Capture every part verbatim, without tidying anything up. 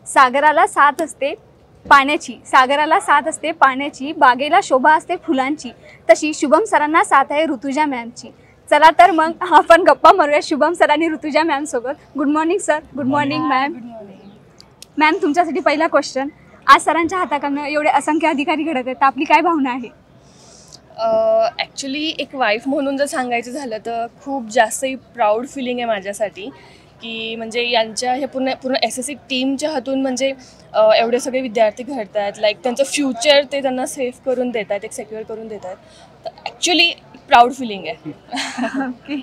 सागराला साथ असते पाण्याची, सागराला साथ असते पाण्याची, बागेला शोभा असते फुलांची, तशी शुभम सरांना साथ आहे ऋतुजा मॅमची. चला तर मग आपण गप्पा मारूया शुभम सर आणि ऋतुजा मॅम सोबत. Good morning sir. Good morning ma'am. Ma'am तुमच्यासाठी पहिला क्वेश्चन, आज सरांच्या हाताखालनं एवढे असंख्य अधिकारी घडत आहेत, आपली काय भावना आहे? ॲक्च्युली एक वाईफ म्हणून जर सांगायचं झालं तर खूप जास्त प्राऊड फिलिंग आहे माझ्यासाठी की म्हणजे यांच्या हे पूर्ण पूर्ण एस एस सी टीमच्या हातून म्हणजे एवढे सगळे विद्यार्थी घडत आहेत. लाईक त्यांचं फ्युचर ते त्यांना सेफ करून देत आहेत, एक सेक्युअर करून देत आहेत. तर ॲक्च्युली प्राऊड फिलिंग आहे. ओके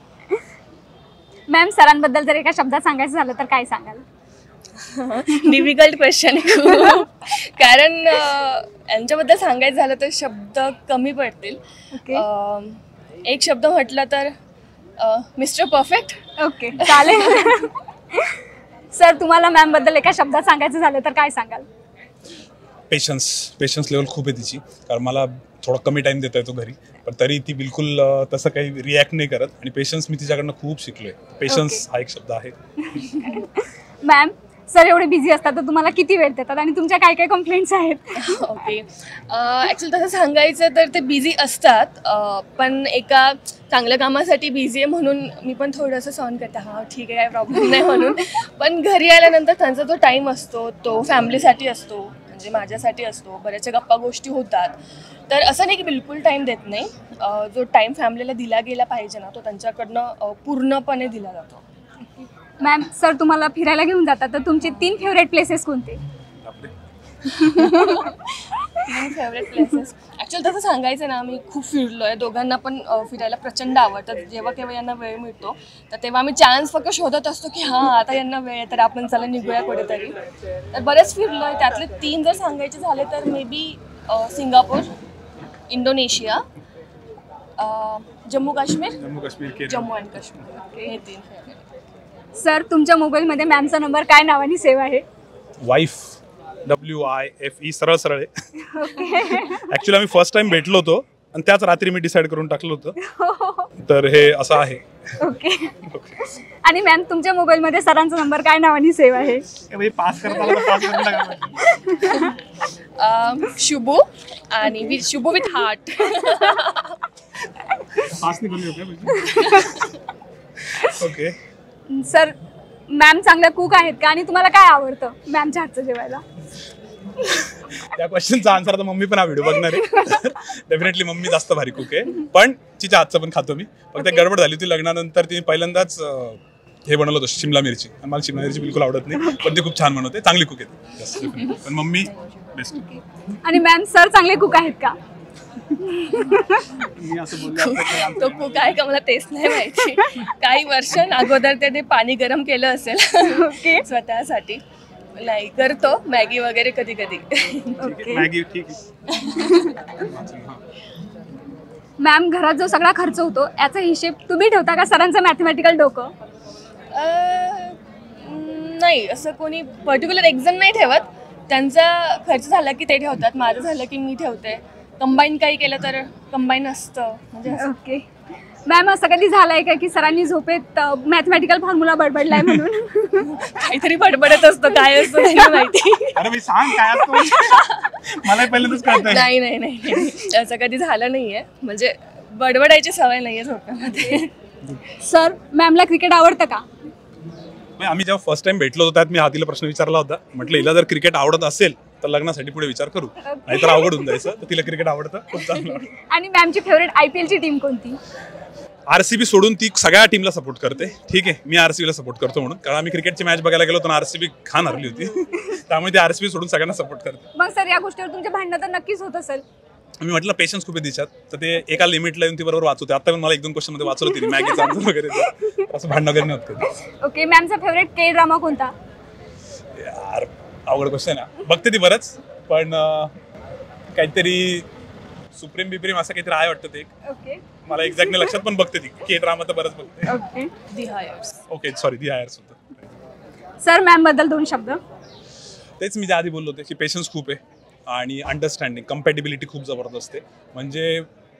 मॅम, सरांबद्दल जर एका शब्दात सांगायचं झालं तर काय सांगाल? डिफिकल्ट क्वेश्चन आहे खूप, कारण यांच्याबद्दल सांगायचं झालं तर शब्द कमी पडतील. एक शब्द म्हटलं तर मिस्टर परफेक्ट. ओके चालेल. सर तुम्हाला मॅम बद्दल एका शब्दात सांगायचं झालं तर काय सांगाल? पेशन्स पेशन्स लेवल खूप आहे तिची, कारण मला थोडा कमी टाइम देता येतो घरी, पण तरी ती बिलकुल तसं काही रिॲक्ट नाही करत आणि पेशन्स मी तिच्याकडनं खूप शिकलोय. पेशन्स हा एक शब्द आहे. मॅम सर एवढे बिझी असतात तर तुम्हाला किती वेळ देतात आणि तुमच्या काय काय कंप्लेंट्स आहेत? ओके ॲक्च्युली तसं सांगायचं तर ते बिझी असतात, पण एका चांगल्या कामासाठी बिझी आहे म्हणून मी पण थोडंसं सहन करते, हां ठीक आहे काय प्रॉब्लेम नाही म्हणून. पण घरी आल्यानंतर त्यांचा जो टाईम असतो तो फॅमिलीसाठी असतो, म्हणजे माझ्यासाठी असतो, बऱ्याचशा गप्पा गोष्टी होतात. तर असं नाही की बिलकुल टाईम देत नाही, जो टाईम फॅमिलीला दिला गेला पाहिजे ना तो त्यांच्याकडनं पूर्णपणे दिला जातो. मॅम सर तुम्हाला फिरायला घेऊन जातात तर तुमचे तीन फेवरेट प्लेसेस कोणते? तीन फेवरेट प्लेसेस ॲक्च्युअली तसं सांगायचं ना, आम्ही खूप फिरलो आहे. दोघांना पण फिरायला प्रचंड आवडतं. जेव्हा केव्हा यांना वेळ मिळतो तर तेव्हा आम्ही चान्स फक्त शोधत असतो की हां आता यांना वेळ आहे तर आपण चला निघूया कुठेतरी. तर बरेच फिरलो आहे. त्यातले तीन जर सांगायचे झाले तर maybe Singapore, Indonesia, Jammu Kashmir Jammu Kashmir Jammu and Kashmir, हे तीन फेवरेट. सर तुमच्या मोबाईलमध्ये मॅमचा नंबर काय नावाने सेव्ह आहे? Wife, W I F E, सरळ सरळ आहे. ॲक्च्युली आम्ही फर्स्ट टाइम भेटलो होतो आणि त्याच रात्री मी डिसाईड करून टाकलं होतं, तर हे असं आहे. ओके आणि मॅम तुमच्या मोबाईलमध्ये सरांचा नंबर काय नावाने सेव्ह आहे? पास करता शुभू आणि with Shubhu with heart. Okay sir ma'am चांगल्या कुक आहेत का आणि तुम्हाला काय आवडतं मॅमच्या हातचं जेवायला? त्या क्वेश्चनचा आन्सर तर मम्मी पण हा व्हिडिओ बघणार आहे. डेफिनेटली मम्मी जास्त भारी कुक आहे, पण तिच्या हातचं पण खातो मी. फक्त गडबड झाली होती लग्नानंतर, तिने पहिल्यांदाच हे बनवलं होतं शिमला मिरची, आणि मला शिमला मिरची बिलकुल आवडत नाही, पण ती खूप छान बनवते, चांगली कुक आहे. पण मम्मी बेस्ट. आणि मॅम सर चांगले कुक आहेत का? तो कुक आहे का मला तेच नाही माहिती. काही वर्ष अगोदर त्याने पाणी गरम केलं असेल स्वतःसाठी. नाही करतो मॅगी वगैरे कधी कधी. मॅगी ठीक आहे. मॅम घरात जो सगळा खर्च होतो याचा हिशेब तुम्ही ठेवता का सरांचं मॅथमॅटिकल डोकं? नाही, असं कोणी पर्टिक्युलर एक्झाम नाही ठेवत. त्यांचा खर्च झाला की ते ठेवतात, माझं झालं की मी ठेवते. कंबाईन काही केलं तर कंबाईन असतं म्हणजे. ओके मॅम असं कधी झालंय का की सरांनी झोपेत मॅथमॅटिकल फॉर्म्युला बडबडलाय म्हणून? काहीतरी बडबडत असतं, काय असतं नाही माहिती. अरे सांग काय असतं, मला पहिल्यांदाच कळतंय. नाही नाही नाही असं कधी झालं नाहीये, म्हणजे बडबडायची सवय नाहीये झोपेमध्ये. सर मॅमला क्रिकेट आवडतं का? आम्ही जेव्हा फर्स्ट टाइम भेटलो होतो त्यात मी हातीला प्रश्न विचारला होता, म्हटलं हिला जर क्रिकेट आवडत असेल तर लग्नासाठी पुढे विचार करू, नाहीतर अवघड होऊन जायचं. तर तिला क्रिकेट आवडतं, खूप चांगलं. आणि मॅमची फेवरेट आयपीएल ची टीम कोणती? आरसीबी सोडून ती सगळ्या टीमला सपोर्ट करते. ठीक आहे, मी आरसीबीला सपोर्ट करतो म्हणून, कारण आम्ही क्रिकेटची मॅच बघायला गेलो तर आरसीबी खान हरली होती, त्यामुळे ती आरसीबी सोडून सगळ्यांना सपोर्ट करते. मग सर या गोष्टीवर तुमचे भांडणं तर नक्कीच होत असेल? मी म्हटलं पेशन्स खूप आहे तिच्यात, तर ते एका लिमिटला येऊन ती बरोबर वाचवते. आता पण मला एक दोन क्वेश्चन मध्ये वाचवलं तिने मॅगीचा आन्सर वगैरे, असं भांडण वगैरे नव्हतं. ओके मॅमचा फेवरेट के ड्रामा कोणता? यार अवघड क्वेश्चन आहे, बघते ती बरंच, पण काहीतरी सुप्रीम बिप्रीम असं काहीतरी आहे वाटतं ते. ओके मला एक्झॅक्ट नाही लक्षात, पण बघते ती के ड्रामा तर बरंच बघते. Okay The Heirs. Okay sorry The Heirs होतं. सर मॅम बद्दल दोन शब्द. तेच मी ज्या आधी बोललो होते की पेशन्स खूप आहे आणि अंडरस्टँडिंग, कम्पॅटिबिलिटी खूप जबरदस्त आहे. म्हणजे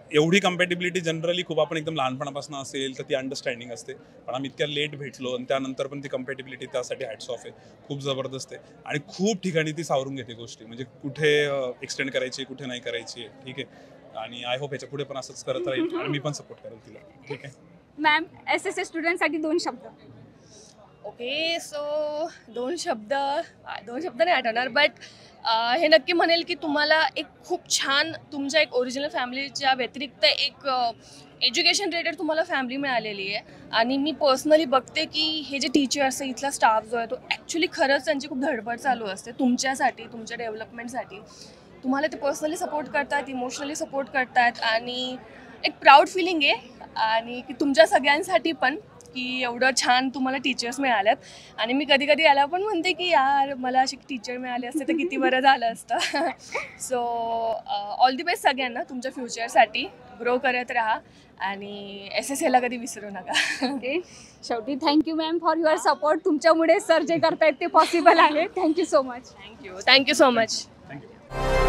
एवढी कम्पॅटिबिलिटी जनरली खूप आपण एकदम लहानपणापासून असेल तर ती अंडरस्टँडिंग असते, पण आम्ही इतक्या लेट भेटलो आणि त्यानंतर पण ती कम्पॅटिबिलिटी त्यासाठी हॅट्स ऑफ आहे, खूप जबरदस्त आहे. आणि खूप ठिकाणी ती सावरून घेते गोष्टी, म्हणजे कुठे एक्सटेंड करायची कुठे नाही करायची आहे, ठीक आहे. आणि आय होप याच्या पुढे पण असंच करत राहील आणि मी पण सपोर्ट करेल तिला, ठीक आहे. मॅम एस एस ए स्टुडंटसाठी दोन शब्द. ओके, सो दोन शब्द दोन शब्द नाही आठवणार, बट हे नक्की म्हणेल की तुम्हाला एक खूप छान तुमच्या एक ओरिजिनल फॅमिलीच्या व्यतिरिक्त एक एज्युकेशन रिलेटेड तुम्हाला फॅमिली मिळालेली आहे. आणि मी पर्सनली बघते की हे जे टीचर्स आहे, इथला स्टाफ जो आहे तो ॲक्च्युली खरंच त्यांची खूप धडपड चालू असते तुमच्यासाठी, तुमच्या डेव्हलपमेंटसाठी. तुम्हाला ते पर्सनली सपोर्ट करतात, इमोशनली सपोर्ट करतात आणि एक प्राऊड फिलिंग आहे. आणि की तुमच्या सगळ्यांसाठी पण की एवढं छान तुम्हाला टीचर्स मिळाल्यात. आणि मी कधी कधी याला पण म्हणते की यार मला असे टीचर मिळाले असते तर किती बरं झालं असतं. सो ऑल दी बेस्ट सगळ्यांना तुमच्या फ्युचरसाठी. ग्रो करत राहा आणि एस एस एला कधी विसरू नका. ओके, शेवटी thank you ma'am for your support. तुमच्यामुळे सर जे करतायत ते पॉसिबल आहे. Thank you so much. Thank you thank you so much. Thank you.